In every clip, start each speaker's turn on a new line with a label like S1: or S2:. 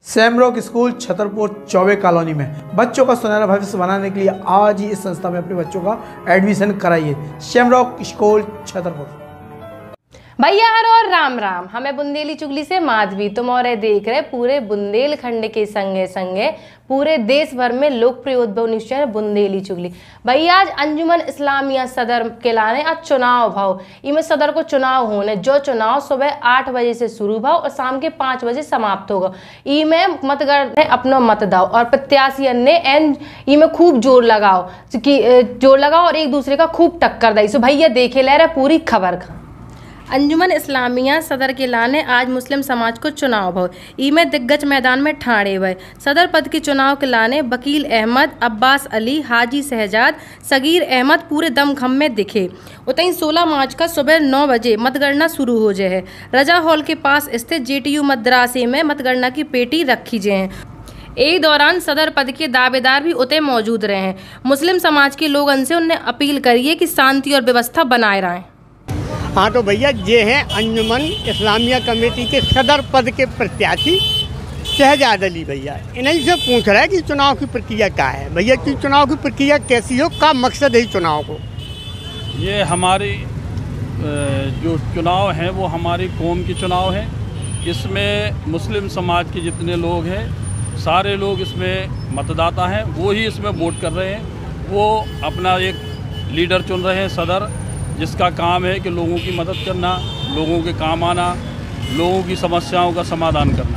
S1: सैमरॉक school Chhatarpur Chaubey colony में बच्चों का सुनहरा भविष्य बनाने के लिए आज ही इस संस्था में अपने बच्चों का एडमिशन कराइए। Samrock school Chhatarpur.
S2: भैया हर और राम राम। हमें बुंदेली चुगली से माधवी तुम और देख रहे पूरे बुंदेलखंड के संगे संगे पूरे देश भर में लोकप्रिय उद्भव न्यूज चैनल बुंदेली चुगली। भैया आज अंजुमन इस्लामिया सदर के लाने आज चुनाव भाव इनमें सदर को चुनाव होने जो चुनाव सुबह 8 बजे से शुरू भाव और शाम के 5 बजे समाप्त होगा। इमे मतगण अपना मत दाओ और प्रत्याशी ने इमे खूब जोर लगाओ और एक दूसरे का खूब टक्कर दाई। सो भैया देखे ले रहे पूरी खबर का। अंजुमन इस्लामिया सदर के लाने आज मुस्लिम समाज को चुनाव भव इमे दिग्गज मैदान में ठाणे हुए सदर पद के चुनाव के लाने वकील अहमद, अब्बास अली, हाजी शहजाद, सगीर अहमद पूरे दमखम में दिखे। उतई 16 मार्च का सुबह 9 बजे मतगणना शुरू हो जाए। रजा हॉल के पास स्थित JTU मद्रासे में मतगणना की पेटी रखी जाए। एक दौरान सदर पद के दावेदार भी उते मौजूद रहे हैं। मुस्लिम समाज के लोगों से उन्हें अपील करिए कि शांति और व्यवस्था बनाए रहें।
S3: हाँ तो भैया ये हैं अंजुमन इस्लामिया कमेटी के सदर पद के प्रत्याशी शहजाद अली भैया। इन्हीं से पूछ रहा है कि चुनाव की प्रक्रिया क्या है। भैया कि चुनाव की प्रक्रिया कैसी हो, क्या मकसद है चुनाव को?
S4: ये हमारी जो चुनाव हैं वो हमारी कौम की चुनाव है। इसमें मुस्लिम समाज के जितने लोग हैं सारे लोग इसमें मतदाता हैं, वो ही इसमें वोट कर रहे हैं। वो अपना एक लीडर चुन रहे हैं सदर, जिसका काम है कि लोगों की मदद करना, लोगों के काम आना, लोगों की समस्याओं का समाधान करना।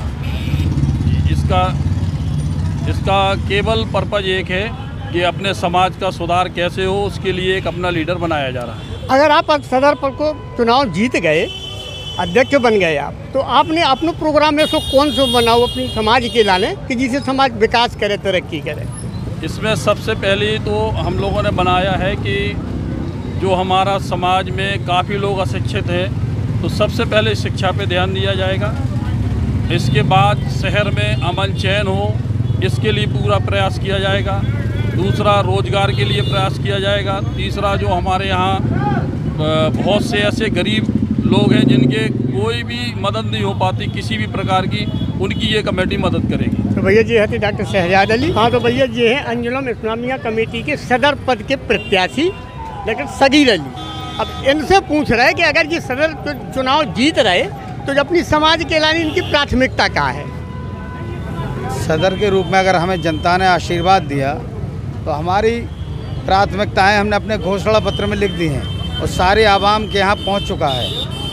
S4: इसका केवल पर्पज़ एक है कि अपने समाज का सुधार कैसे हो, उसके लिए एक अपना लीडर बनाया जा रहा है।
S3: अगर आप सदर पद को चुनाव जीत गए, अध्यक्ष बन गए आप, तो आपने अपने प्रोग्राम में सो कौन सा बनाओ अपनी समाज के लाने कि जिससे समाज विकास करे, तरक्की करे?
S4: इसमें सबसे पहले तो हम लोगों ने बनाया है कि जो हमारा समाज में काफ़ी लोग अशिक्षित हैं, तो सबसे पहले शिक्षा पे ध्यान दिया जाएगा। इसके बाद शहर में अमन चैन हो, इसके लिए पूरा प्रयास किया जाएगा। दूसरा, रोज़गार के लिए प्रयास किया जाएगा। तीसरा, जो हमारे यहाँ बहुत से ऐसे गरीब लोग हैं जिनके कोई भी मदद नहीं हो पाती किसी भी प्रकार की, उनकी ये कमेटी मदद करेगी।
S3: तो भैया जी है डॉक्टर शहजाद अली। हाँ तो भैया जी है अंजुमन इस्लामिया कमेटी के सदर पद के प्रत्याशी लेकिन सगीर अली। अब इनसे पूछ रहे हैं कि अगर ये सदर चुनाव जीत रहे तो अपनी समाज के लाने इनकी प्राथमिकता क्या है?
S5: सदर के रूप में अगर हमें जनता ने आशीर्वाद दिया तो हमारी प्राथमिकताएं हमने अपने घोषणा पत्र में लिख दी हैं और सारे आवाम के यहाँ पहुँच चुका है।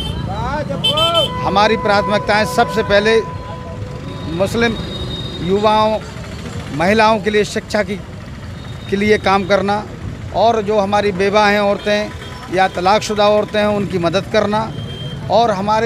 S5: हमारी प्राथमिकताएं सबसे पहले मुस्लिम युवाओं, महिलाओं के लिए शिक्षा के लिए काम करना, और जो हमारी बेवा हैं औरतें या तलाकशुदा औरतें हैं उनकी मदद करना, और हमारे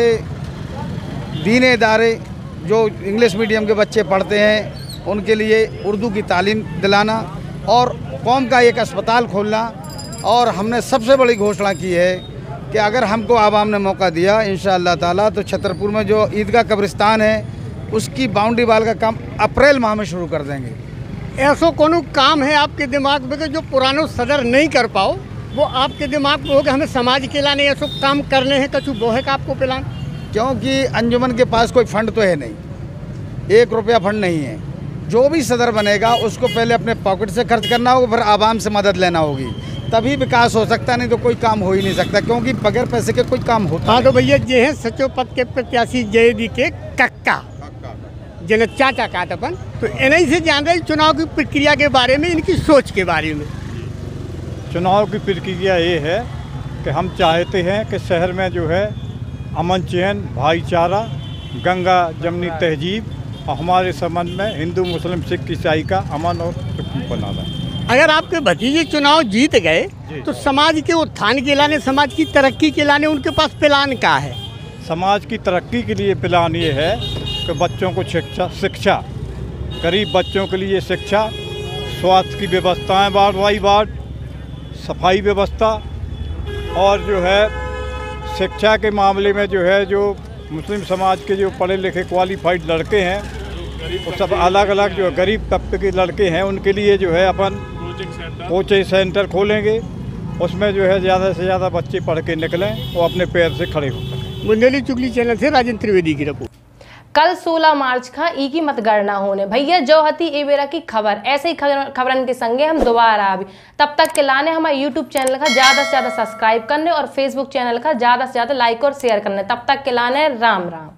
S5: दीनी इदारे जो इंग्लिश मीडियम के बच्चे पढ़ते हैं उनके लिए उर्दू की तालीम दिलाना, और कौम का एक अस्पताल खोलना। और हमने सबसे बड़ी घोषणा की है कि अगर हमको आवाम ने मौका दिया इंशाअल्लाह ताला तो छतरपुर में जो ईदगाह कब्रिस्तान है उसकी बाउंड्री वाल का काम अप्रैल माह में शुरू कर देंगे।
S3: ऐसा कोनो काम है आपके दिमाग में कि जो पुरानो सदर नहीं कर पाओ, वो आपके दिमाग में होगा हमें समाज के लाने ऐसा काम करने हैं, कछु वो है का आपको प्लान?
S5: क्योंकि अंजुमन के पास कोई फंड तो है नहीं, 1 रुपया फंड नहीं है। जो भी सदर बनेगा उसको पहले अपने पॉकेट से खर्च करना होगा, फिर आवाम से मदद लेना होगी, तभी विकास हो सकता, नहीं तो कोई काम हो ही नहीं सकता, क्योंकि बगैर पैसे के कोई काम होता।
S3: हाँ तो भैया ये है सचो पद के प्रत्याशी JD के कक्का जिन्हें चाचा कहा था अपन, तो इन्हीं से जान रहे चुनाव की प्रक्रिया के बारे में, इनकी सोच के बारे में।
S6: चुनाव की प्रक्रिया ये है कि हम चाहते हैं कि शहर में जो है अमन चैन, भाईचारा, गंगा जमनी तहजीब और हमारे संबंध में हिंदू मुस्लिम सिख ईसाई का अमन और बनाना।
S3: अगर आपके भतीजे चुनाव जीत गए तो समाज के उत्थान के लाने, समाज की तरक्की के लाने उनके पास प्लान क्या है?
S6: समाज की तरक्की के लिए प्लान ये है कि बच्चों को शिक्षा, गरीब बच्चों के लिए शिक्षा, स्वास्थ्य की व्यवस्थाएं वार्ड, सफाई व्यवस्था, और जो है शिक्षा के मामले में जो है जो मुस्लिम समाज के जो पढ़े लिखे क्वालिफाइड लड़के हैं वो सब अलग अलग जो गरीब तबके के लड़के हैं उनके लिए जो है अपन कोचिंग सेंटर खोलेंगे। उसमें जो है ज़्यादा से ज़्यादा बच्चे पढ़ के निकलें और अपने पैर से खड़े हो सकें।
S3: बुंदेली चुगली चैनल से राजेंद्र त्रिवेदी की रिपोर्ट।
S2: कल 16 मार्च का ई की मतगणना होने। भैया जो हती ए बेरा की खबर, ऐसे ही खबरन के संगे हम दोबारा आबी। तब तक के लाने हमारे यूट्यूब चैनल का ज़्यादा से ज़्यादा सब्सक्राइब करने और फेसबुक चैनल का ज़्यादा से ज़्यादा लाइक और शेयर करने। तब तक के लाने राम राम।